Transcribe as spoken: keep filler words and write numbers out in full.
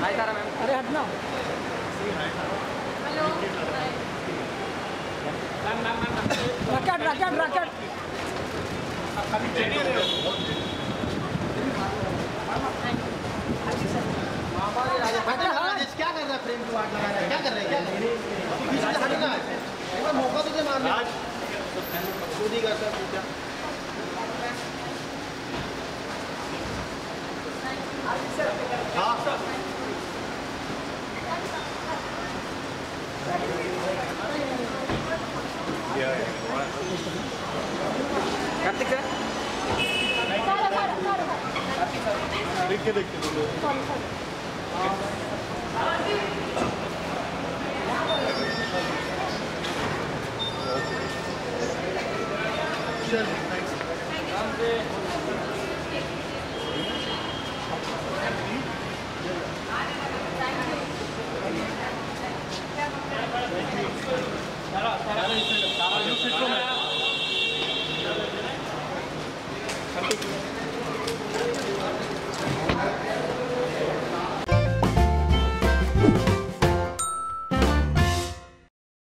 हाय सारा मैम. अरे हटना. Hello. Ma'am ma'am ma'am. Racket racket racket. Rajesh क्या कर रहा है? फ्रेम को आग लगा रहा है, क्या कर रहा है? बीच में हटना है, एक बार मौका तुझे मारना है. खुद ही करता है पूजा. हाँ कार्तिक सर. देख के देख के चल सारा सारा सारा जो सिस्टम है. कार्तिक